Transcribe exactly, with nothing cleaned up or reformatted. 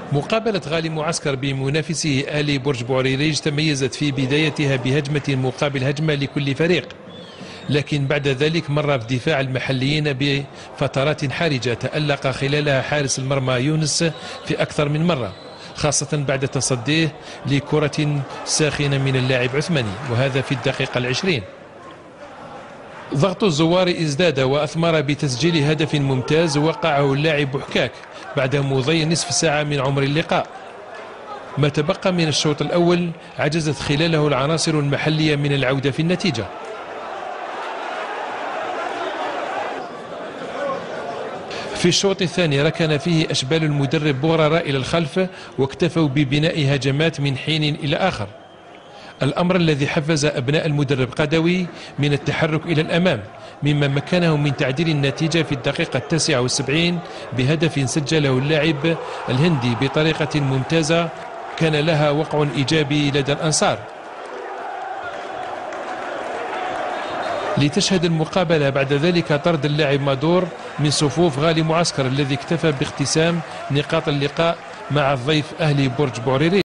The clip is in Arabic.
مقابلة غالي معسكر بمنافسه أهلي برج بوعريريج تميزت في بدايتها بهجمة مقابل هجمة لكل فريق، لكن بعد ذلك مر في دفاع المحليين بفترات حرجة تألق خلالها حارس المرمى يونس في أكثر من مرة، خاصة بعد تصديه لكرة ساخنة من اللاعب عثماني، وهذا في الدقيقة العشرين. ضغط الزوار ازداد وأثمر بتسجيل هدف ممتاز وقعه اللاعب بحكاك بعد مضي نصف ساعة من عمر اللقاء. ما تبقى من الشوط الأول عجزت خلاله العناصر المحلية من العودة في النتيجة. في الشوط الثاني ركن فيه أشبال المدرب بورارا إلى الخلف واكتفوا ببناء هجمات من حين إلى آخر، الأمر الذي حفز أبناء المدرب قدوي من التحرك إلى الأمام، مما مكنهم من تعديل النتيجة في الدقيقة التاسعة والسبعين بهدف سجله اللاعب الهندي بطريقة ممتازة كان لها وقع إيجابي لدى الأنصار. لتشهد المقابلة بعد ذلك طرد اللاعب مادور من صفوف غالي معسكر الذي اكتفى باقتسام نقاط اللقاء مع الضيف أهلي برج بوعريريج.